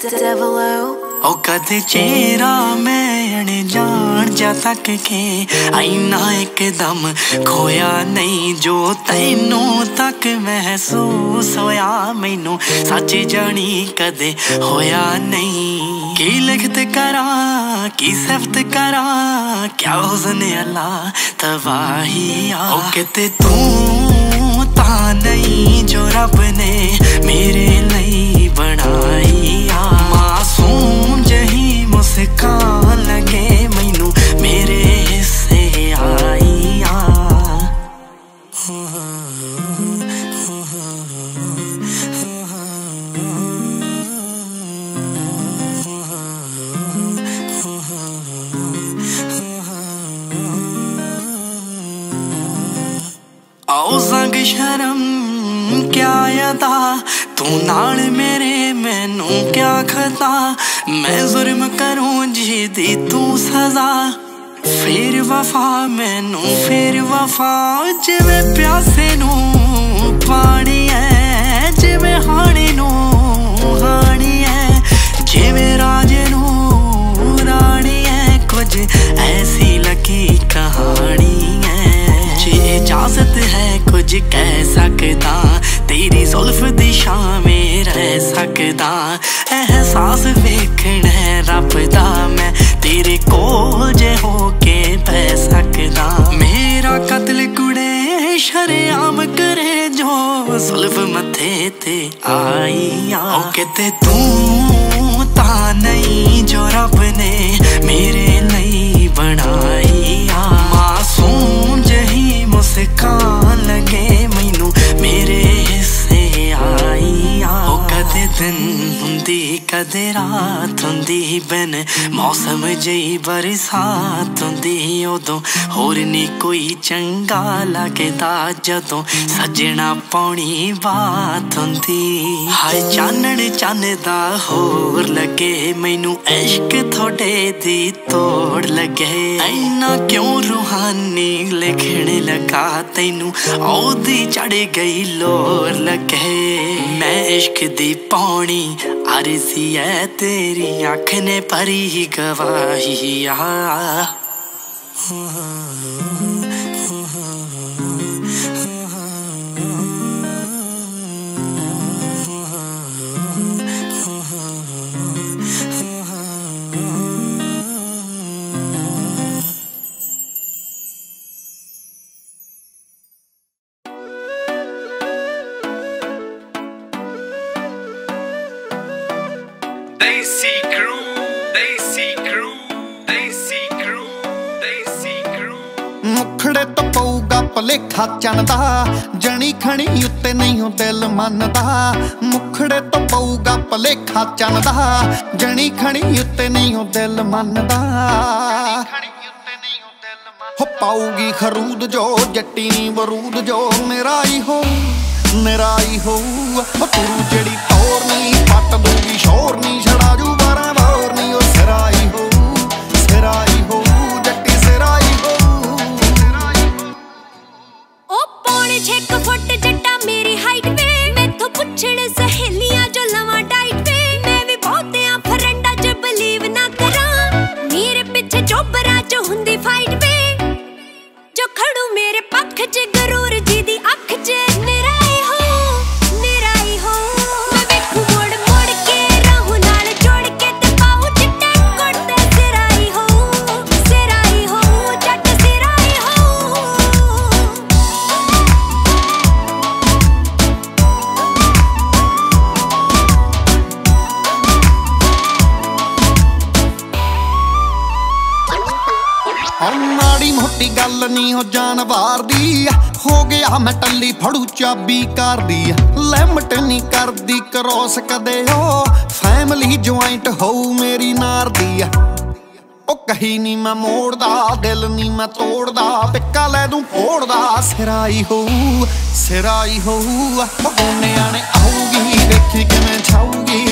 ओ कदे चेहरा मैं अनजान जा तक के आईना एकदम खोया नहीं जो तैनू तक महसूस होया मैनू सच जानी कदे होया नहीं। की लिखत करा की सिफत करा क्या हुस्न अल्लाह तबाही ओ किते तू ता नहीं जो रब ने मेरे लिए बनाई मासूम जही मुस्कान लगे मैनू मेरे हिस्से आई आओ संग शर्म क्या अदा तू नाल मेरे मैनू क्या खता मैं जुर्म करूं जी दी तू सजा फिर वफा मैनू फिर वफा जिवें प्यासे नू पानी है जिवें हानी नू हानी है जिवें राजे नू रानी है कुछ ऐसी लगी कहानी है जे इजाजत है कुछ कह सकदा तेरी जुल्फ दी शाम में रह सकदा एहसास वेखना है रब दा मैं तेरे कोल जे होके बह सकदा मेरा कत्ल कुड़े शरेआम करे जो जुल्फ मथे ते आई ओ किते तू ता नहीं जो रब ने मेरे लिए बनाई मासूम जही मुस्कान लगे मैनू मेरे हिस्से आई ओ कदे दिन हुंदी कदे रात हुंदी बिन मौसम जही बरसात हुंदी उदों होर नी कोई चंगा लगदा जदों सजना पौनी बात हुंदी हाय चानण चन्नदा होर लगे मैनू इश्क थोड़े दी तोड़ लगे ऐना क्यों रूहानी लिखण लगा तैनू औदी चढ़ गई लोर लगे मैं इश्क दी पौनी अर्जी है तेरी अख ने भरी गवाही मुखड़े तो पऊगा भलेखा चनदा जनी खणी उत्ते नहीं हो दिल मनदा मुखड़े तो पऊगा भलेखा चनदा जनी खणी उत्ते नहीं हो दिल मनदा हो पाऊगी खरूद जो जट्टी नी बरूद जो निराई हो तू जड़ी तोर नी पट दूगी शोर नी छड़ा जू बारा बार नी ओ सिराई हो जट्टी सिराई हो ओ पौने 6 फुट जट्टा मेरी हाइट वे मैथों पुछण सहेलियां जो लवां डाइट वे मैं भी बहुतियां फ्रेंडां च बिलीव ना करा मेरे पीछे चोबरा च हुंदी फाइट वे जो खड़ू मेरे पक्ष च गरूर जी दी अख च निराई हो मैं वेखू मोड़ मोड़ के रहूं नाल जोड़ के ते पाऊं चिट्टे कुड़ते सिराई हो जट सिराई हो माड़ी मोटी गल नहीं हो जानवार दी हो गया मैं टल्ली फड़ू चाबी कार दी लिमिट नहीं कर दी क्रॉस कदे हो फैमिली ज्वाइंट हो मेरी नार दी ओ कहीं नहीं मैं मोड़दा दिल नहीं मैं तोड़दा टिक्का ले दूं फोड़दा सिराई हो गोने आने आऊगी देखी किवें छाऊगी